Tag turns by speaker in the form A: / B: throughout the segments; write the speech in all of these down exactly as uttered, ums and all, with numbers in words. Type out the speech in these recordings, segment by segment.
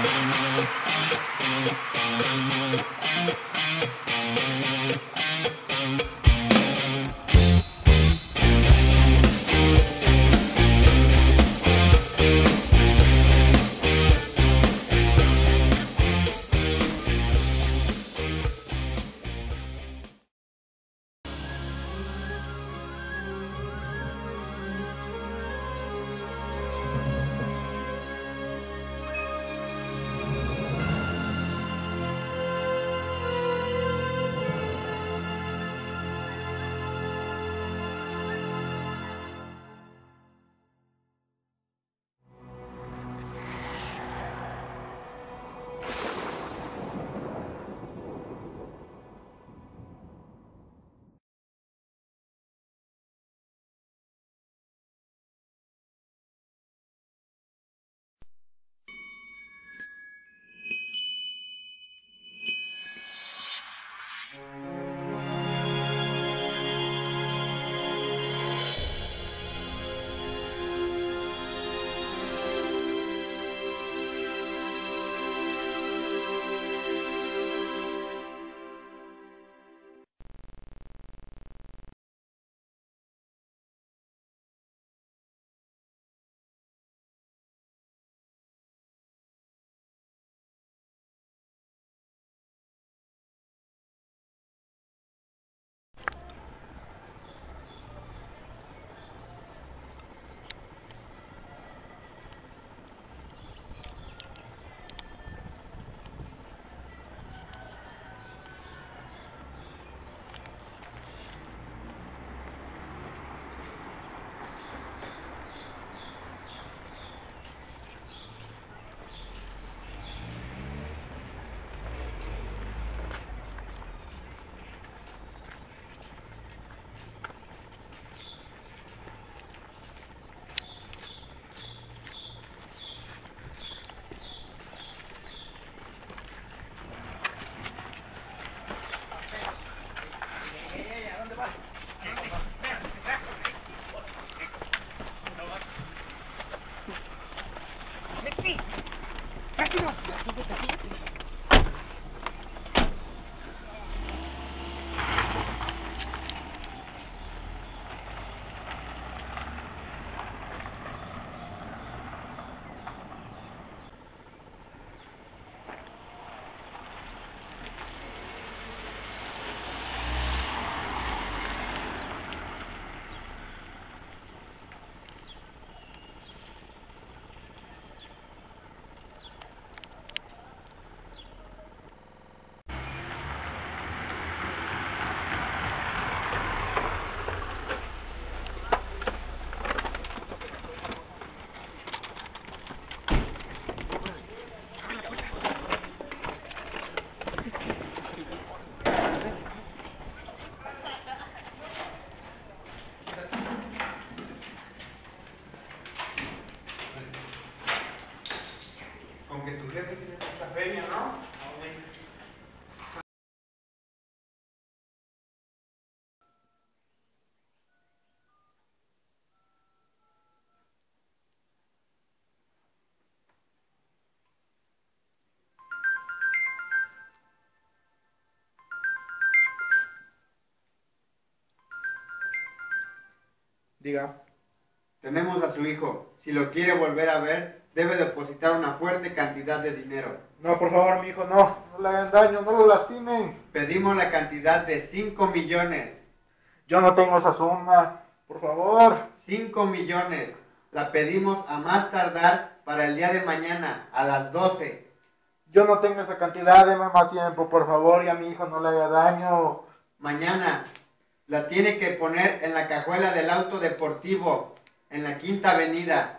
A: Diga.
B: Tenemos a su hijo. Si lo quiere volver a ver, debe depositar una fuerte cantidad de dinero.
A: No, por favor, mi hijo, no. No le hagan daño, no lo lastimen.
B: Pedimos la cantidad de cinco millones.
A: Yo no tengo esa suma. Por favor.
B: cinco millones. La pedimos a más tardar para el día de mañana, a las doce.
A: Yo no tengo esa cantidad, deme más tiempo, por favor, y a mi hijo no le haga daño.
B: Mañana. La tiene que poner en la cajuela del auto deportivo, en la Quinta Avenida.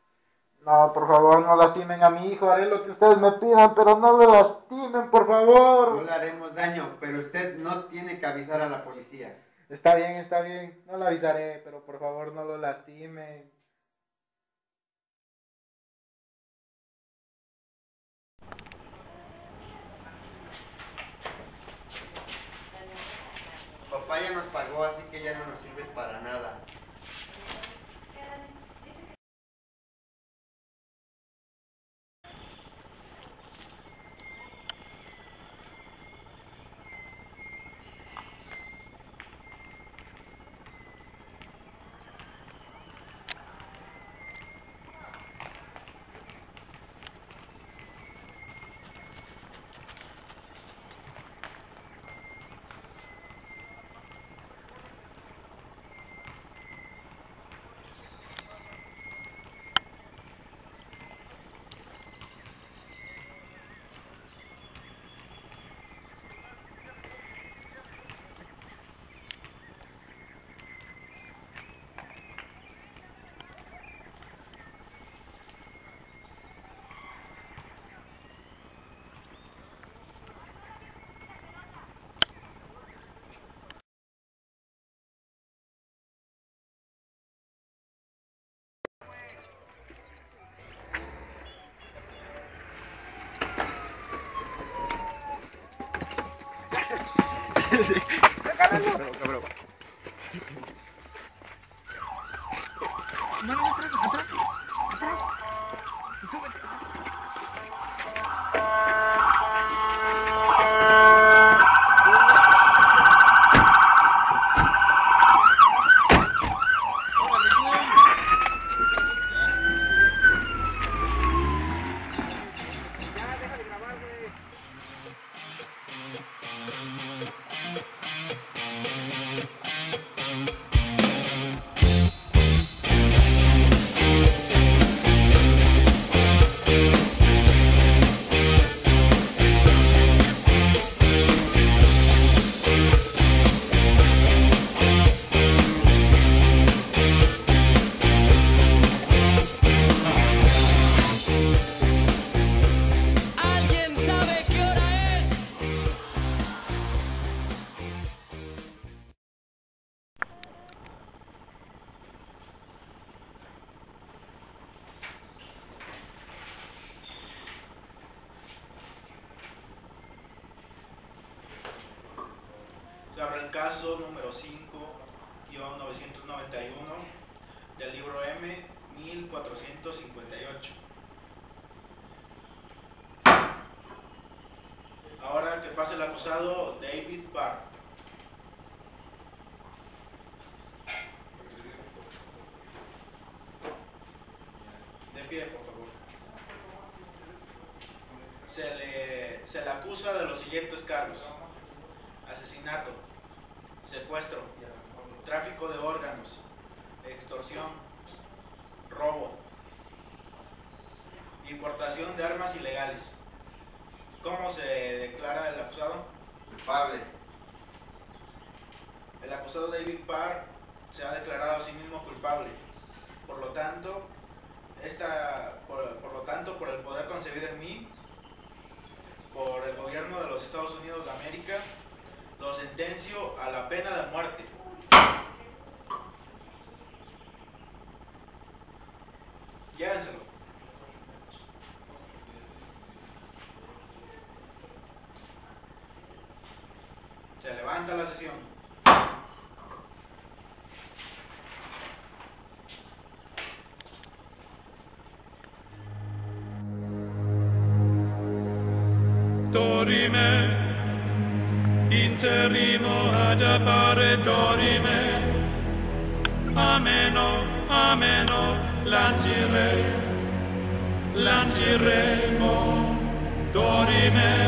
A: No, por favor, no lastimen a mi hijo. Haré lo que ustedes me pidan, pero no lo lastimen, por favor.
B: No le haremos daño, pero usted no tiene que avisar a la policía.
A: Está bien, está bien. No lo avisaré, pero por favor no lo lastimen.
B: Papá ya nos pagó, así que ya no nos sirve para nada.
C: Bravo, bravo.
D: No, no, atrás, atrás, atrás. Súbete.
E: ¿Alguien sabe qué hora es?
F: Se abre el caso número cinco guión novecientos noventa y uno del libro M mil cuatrocientos cincuenta y ocho. Ahora que pase el acusado David Barr. De pie, por favor. Se le, se le acusa de los siguientes cargos: asesinato, secuestro, tráfico de órganos, extorsión, robo, importación de armas ilegales. ¿Cómo se declara el acusado?
B: Culpable.
F: El acusado David Barr se ha declarado a sí mismo culpable. Por lo tanto, esta, por, por lo tanto, por el poder concebido en mí, por el gobierno de los Estados Unidos de América, lo sentencio a la pena de muerte. Llévenselo. Se levanta la sesión.
E: Dorime, interimo ad appare dorime, ameno, ameno, lancire, lanciremo, dorime.